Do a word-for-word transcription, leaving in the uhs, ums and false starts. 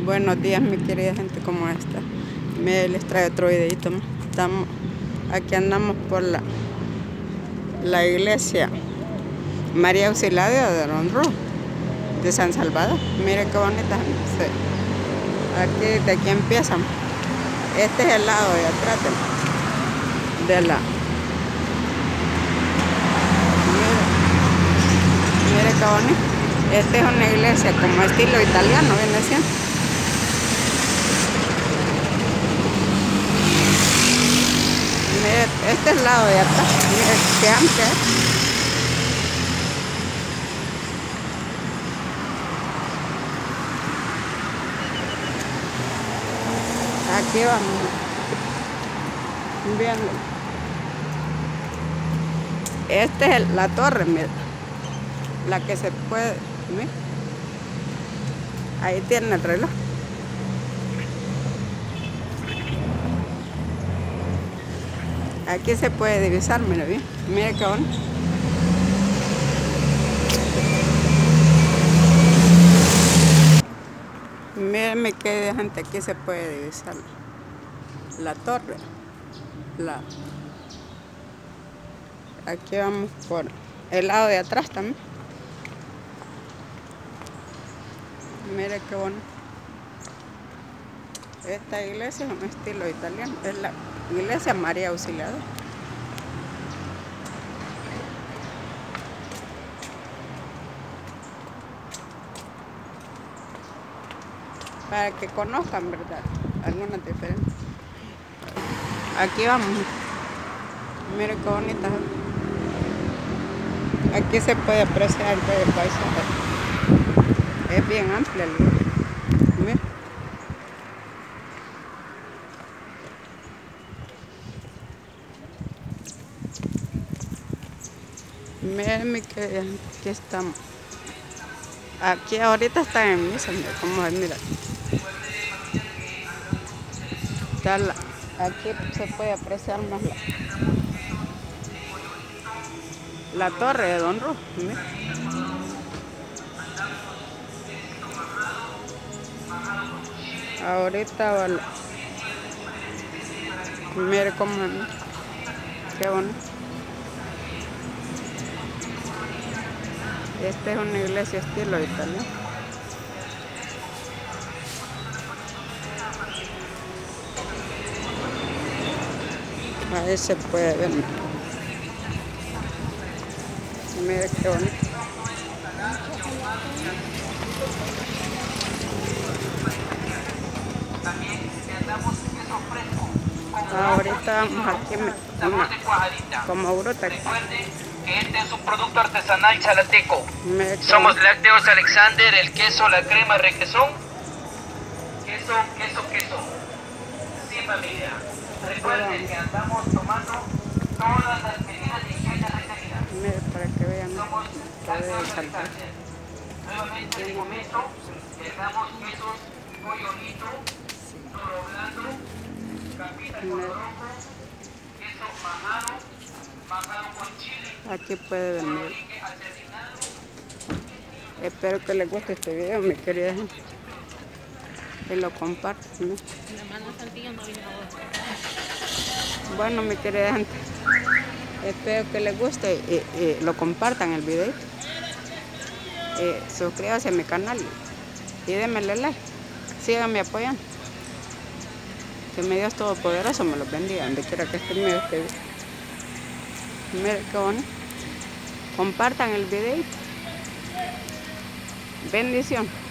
Buenos días, mi querida gente, ¿cómo está? Me les traigo otro videito. Estamos, aquí andamos por la, la iglesia María Auxiliadora de Ronro, de San Salvador. Mire qué bonita. Sí. Aquí, de aquí empiezan. Este es el lado de atrás de, de la... Mire, mire qué bonito. Esta es una iglesia como estilo italiano, viene siendo. Mire, este es el lado de atrás. Mire qué amplia es. Aquí vamos viendo. Esta es la torre, mira, la que se puede, ¿sí? Ahí tiene el reloj. Aquí se puede divisar, mire bien, mire qué bonito. Mírenme qué gente, aquí se puede divisar la torre. La... Aquí vamos por el lado de atrás también. Mire qué bonito. Esta iglesia es un estilo italiano. Es la iglesia María Auxiliadora. Para que conozcan, ¿verdad? Algunas diferencias. Aquí vamos. Mire qué bonita. Aquí se puede apreciar el paisaje. Es bien amplia el lugar. Mira. Miren que aquí estamos. Aquí ahorita están en misa, como mira. Está la, aquí se puede apreciar más la, la torre de Don Ru. Mira. Ahorita vale. Mire cómo es. Qué bonito. Esta es una iglesia estilo italiano. Ahí se puede ver. Mire qué bonito. Ahorita vamos aquí una, como bruta. Recuerde que este es un producto artesanal chalateco. Me Somos Lácteos Alexander, el queso, la crema, requesón. Queso, queso, queso. Sí, familia. Recuerden que andamos tomando todas las medidas de higiene requeridas. Mire, para que vean. Somos Lácteos Alexander. Nuevamente les comento, les damos quesos, pollo lito, toro blando, capita con rojo, queso majado, majado con chile. Aquí puede venir. Espero que les guste este video, mi querida gente. Que lo compartan, ¿no? Bueno, mi querida gente, espero que les guste y, y lo compartan el video. Eh, suscríbanse a mi canal y denme like. Síganme apoyando. Que mi Dios Todopoderoso me los bendiga donde quiera que estén viendo este video. Miren qué bonito. Compartan el video. Bendición.